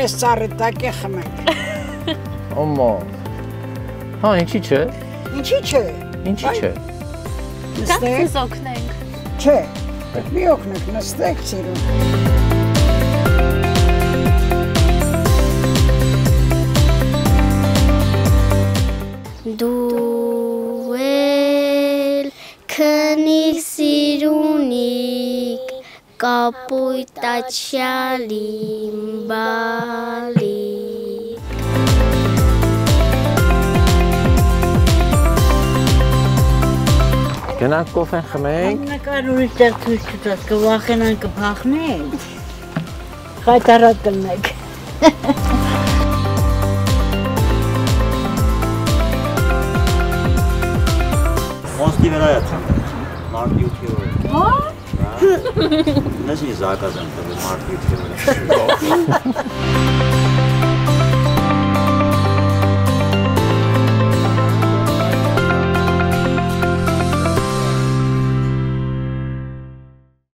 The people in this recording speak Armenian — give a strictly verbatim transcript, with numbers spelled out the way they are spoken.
մեզ ծառը տակ է խմենք։ Ոմա։ Հա, ինչի՞ չէ։ Ինչի՞ չէ։ Ինչի՞ չէ։ Գանք ձեզ օգնենք։ Չէ, մի օգնեք, նստեք սիրուն։ Դու էլ քնիր սիրունիկ կապույտ աչյալին բալիկ Գնանք կոֆեն խմենք։ Նկար ուրիշ տեղ ցույց չտաս, կվախենան կփախնենք։ Խայտարակ կլնենք։ Մոստի վրա է ցանկանում, մարտ յոթի օրը։ Հա? Նայեցի զարգացան, marт յոթի օրը։